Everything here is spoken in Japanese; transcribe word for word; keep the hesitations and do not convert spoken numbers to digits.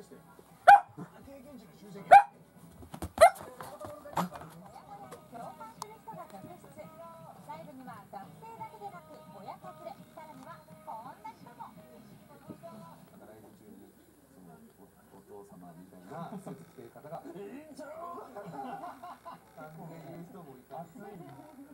して経験値の集積。 ライブには学生だけでなく親子連れ、さらにはこんな人も。 ライブ中にそのお父様みたいなスーツ着てる方が「ええんちゃう?」って言う人もいた。